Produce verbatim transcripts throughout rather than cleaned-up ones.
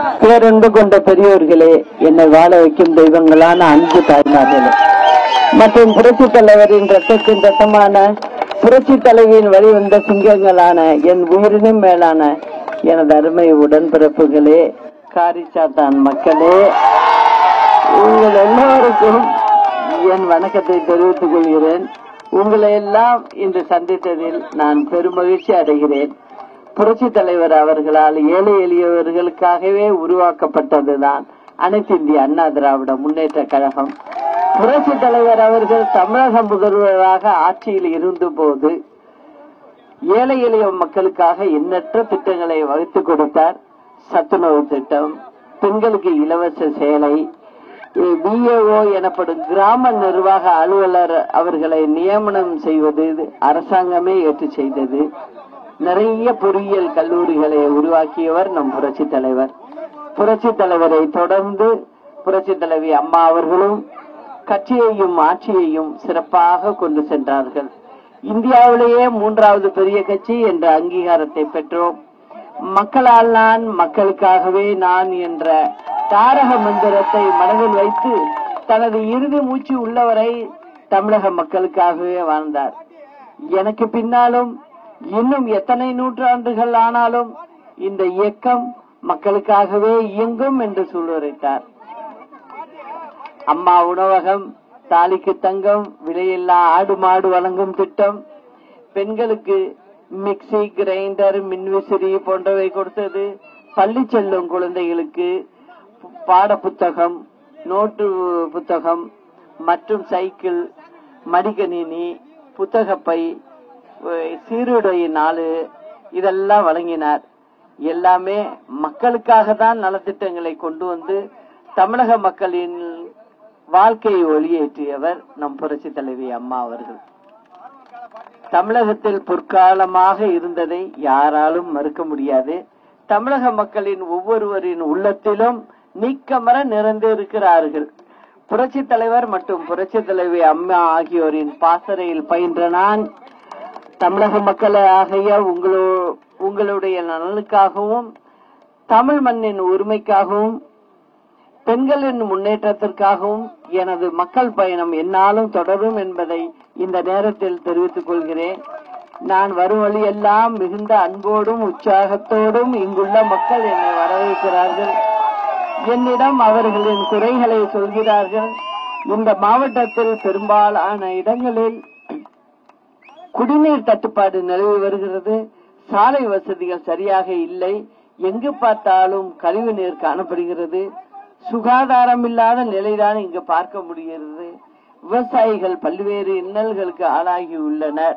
பேரன்பு கொண்ட பெரியோர்களே, என்னை வாழ வைக்கும் தெய்வங்களான அன்பு தாய்மார்களே மற்றும் புரட்சி தலைவரின் ரத்தத்தின் ரத்தமான புரட்சி தலைவியின் வழிவந்த சிங்கங்களான என் உயிரினும் மேலான எனது அருமை உடன்பிறப்புகளே, காரிச்சாத்தான் மக்களே, உங்கள் எல்லோருக்கும் என் வணக்கத்தை தெரிவித்துக் கொள்கிறேன். உங்களை எல்லாம் இன்று சந்தித்ததில் நான் பெருமகிழ்ச்சி அடைகிறேன். புரட்சி தலைவர் அவர்களால் ஏழை எளியவர்களுக்காகவே உருவாக்கப்பட்டதுதான் அனைத்து இந்திய அண்ணா திராவிட முன்னேற்ற கழகம். புரட்சி தலைவர் அவர்கள் தமிழக முதல்வராக ஆட்சியில் இருந்த போது ஏழை எளிய மக்களுக்காக எண்ணற்ற திட்டங்களை வகுத்து கொடுத்தார். சத்துணவு திட்டம், பெண்களுக்கு இலவச சேலை, பிஏஓ எனப்படும் கிராம நிர்வாக அலுவலர் அவர்களை நியமனம் செய்வது அரசாங்கமே ஏற்று செய்தது. நிறைய பொறியியல் கல்லூரிகளை உருவாக்கியவர் நம் புரட்சி தலைவர். புரட்சி தலைவரை தொடர்ந்து புரட்சி தலைவி அம்மா அவர்களும் கட்சியையும் ஆட்சியையும் சிறப்பாக கொண்டு சென்றார்கள். இந்தியாவிலேயே மூன்றாவது பெரிய கட்சி என்ற அங்கீகாரத்தை பெற்றோம். மக்களால் நான், மக்களுக்காகவே நான் என்ற தாரக மந்திரத்தை மனதில் வைத்து தனது இறுதி மூச்சு உள்ளவரை தமிழக மக்களுக்காகவே வாழ்ந்தார். எனக்கு பின்னாலும் இன்னும் எத்தனை நூற்றாண்டுகள் ஆனாலும் இந்த இயக்கம் மக்களுக்காகவே இயங்கும் என்று சூளுரைத்தார். அம்மா உணவகம், தாலிக்கு தங்கம், விலையில்லா ஆடு மாடு வழங்கும் திட்டம், பெண்களுக்கு மிக்சி, கிரைண்டர், மின்விசிறி போன்றவை கொடுத்தது, பள்ளி செல்லும் குழந்தைகளுக்கு பாட புத்தகம், நோட்டு புத்தகம் மற்றும் சைக்கிள், மடிக்கணினி, புத்தகப்பை, சீருடை நாலு இதெல்லாம் வழங்கினார். எல்லாமே மக்களுக்காக தான் நலத்திட்டங்களை கொண்டு வந்து தமிழக மக்களின் வாழ்க்கையை ஒளியேற்றியவர் நம் புரட்சி தலைவி அம்மா அவர்கள். தமிழகத்தில் பொற்காலமாக இருந்ததை யாராலும் மறுக்க முடியாது. தமிழக மக்களின் ஒவ்வொருவரின் உள்ளத்திலும் நீக்கமர நிறைந்திருக்கிறார்கள். புரட்சி தலைவர் மற்றும் புரட்சி தலைவி அம்மா ஆகியோரின் பாசறையில் பயின்ற நான் தமிழக மக்களாகிய உங்களோ உங்களுடைய நலனுக்காகவும் தமிழ் மண்ணின் உரிமைக்காகவும் பெண்களின் முன்னேற்றத்திற்காகவும் எனது மக்கள் பயணம் என்னாலும் தொடரும் என்பதை இந்த நேரத்தில் தெரிவித்துக் கொள்கிறேன். நான் வரும் வழியெல்லாம் மிகுந்த அன்போடும் உற்சாகத்தோடும் இங்குள்ள மக்கள் என்னை வரவேற்கிறார்கள். என்னிடம் அவர்களின் குறைகளை சொல்கிறார்கள். இந்த மாவட்டத்தில் பெரும்பாலான இடங்களில் குடிநீர் தட்டுப்பாடு நிலவி வருகிறது. சாலை வசதிகள் சரியாக இல்லை. எங்கு பார்த்தாலும் கழிவு நீர் காணப்படுகிறது. சுகாதாரம் இல்லாத நிலைதான் இங்கு பார்க்க முடிகிறது. விவசாயிகள் பல்வேறு இன்னல்களுக்கு ஆளாகி உள்ளனர்.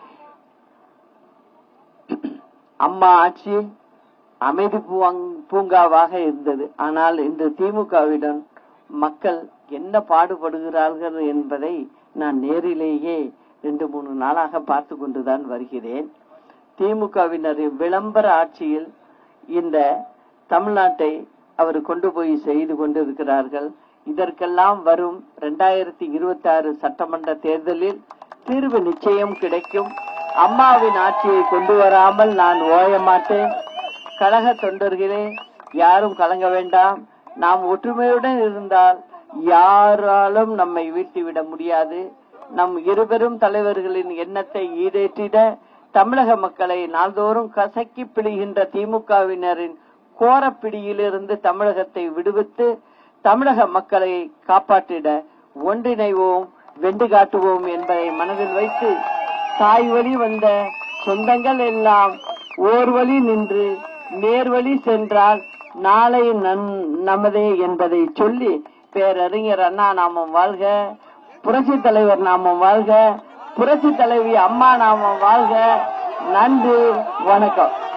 அம்மா ஆட்சி அமைதி பூங்காவாக இருந்தது. ஆனால் இன்று திமுகவிடம் மக்கள் என்ன பாடுபடுகிறார்கள் என்பதை நான் நேரிலேயே ரெண்டு மூணு நாளாக பார்த்து கொண்டுதான் வருகிறேன். திமுகவினரின் விளம்பர ஆட்சியில் இந்த தமிழ்நாட்டை அவர் கொண்டு போய் செய்து கொண்டிருக்கிறார்கள். இதற்கெல்லாம் வரும் இரண்டாயிரத்தி இருபத்தி ஆறு சட்டமன்ற தேர்தலில் தீர்வு நிச்சயம் கிடைக்கும். அம்மாவின் ஆட்சியை கொண்டு வராமல் நான் ஓய மாட்டேன். கழக தொண்டர்களே, யாரும் கலங்க வேண்டாம். நாம் ஒற்றுமையுடன் இருந்தால் யாராலும் நம்மை வீழ்த்திவிட முடியாது. நம் இருபெரும் தலைவர்களின் எண்ணத்தை ஈடேற்றிட தமிழக மக்களை நாள்தோறும் கசக்கி பிடிகின்ற திமுகவினரின் கோரப்பிடியிலிருந்து தமிழகத்தை விடுவித்து தமிழக மக்களை காப்பாற்றிட ஒன்றிணைவோம், வென்று காட்டுவோம் என்பதை மனதில் வைத்து தாய் வழி வந்த சொந்தங்கள் எல்லாம் ஓர் வழி நின்று நேர்வழி சென்றால் நாளை நமதே என்பதை சொல்லி பேரறிஞர் அண்ணா நாமம் வாழ்க, புரட்சி தலைவர் நாமம் வாழ்க, புரட்சி தலைவி அம்மா நாமம் வாழ்க. நன்றி, வணக்கம்.